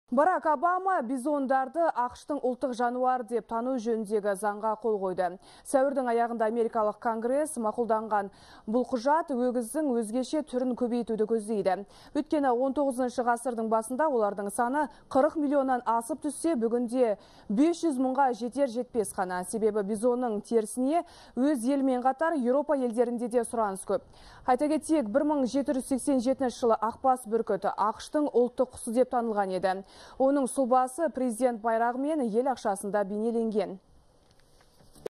Барак Обама бизондарды ақштың ұлттық жануар деп тану жөніндегі заңға қол қойды. Сәуірдің аяғында америкалық конгресс мақұлданған бұл құжат өгіздің өзгеше түрін көбейтуді көздейді. Өйткені 19 ғасырдың басында олардың саны 40 миллионнан асып түссе, бүгінде 500 мыңға жетер-жетпес қана. Себебі бизонның терісіне өз елмен қатар Еуропа елдерінде де сұраныс көп. Айта кетейік, 1787 жылы ақбас бүркіті ақштың ұлттық құсы деп танылған еді. Оның сұлбасы президент байрағы мен ел ақшасында бейнеленген.